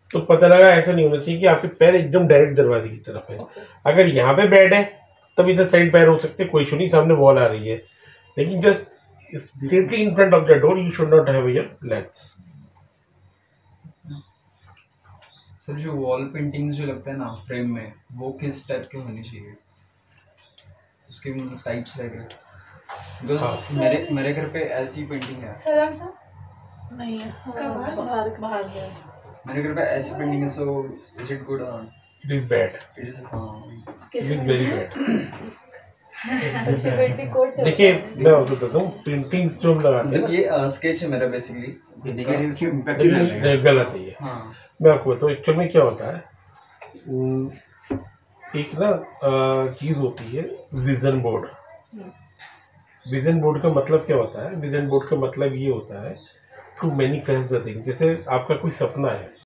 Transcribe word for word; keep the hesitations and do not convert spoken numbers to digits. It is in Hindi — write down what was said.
तो पता लगा ऐसा नहीं होना चाहिए कि आपके पैर एकदम डायरेक्ट दरवाजे की तरफ है। okay. अगर यहाँ पे बेड है तब इधर साइड पैर हो सकते, कोई इशू नहीं, सामने वॉल आ रही है, लेकिन just straightly in front of the door you should not have your legs. Sir जो वॉल पेंटिंग्स जो लगता है ना फ्रेम में, वो किस टाइप के होनी चाहिए, उसके टाइप्स रहेंगे? बिकॉज मेरे मेरे घर पे ऐसी पेंटिंग है। सलाम सर नहीं है, बाहर बाहर बाहर है। मेरे घर पे ऐसी पेंटिंग है, सो इज इट गुड और it is bad? It is हां इट इज वेरी बैड। देखिए मैं आपको बताता हूँ, पेंटिंग्स जो हम लगाते हैं, ये स्केच है मेरा बेसिकली, नेगेटिव की इंपैक्ट नहीं गलत है ये। हाँ मैं आपको बताऊँ एक्चुअल में क्या होता है, एक ना चीज होती है विजन बोर्ड। विजन बोर्ड का मतलब क्या होता है? विजन बोर्ड का मतलब ये होता है टू मैनिफेस्ट द थिंग। जैसे आपका कोई सपना है,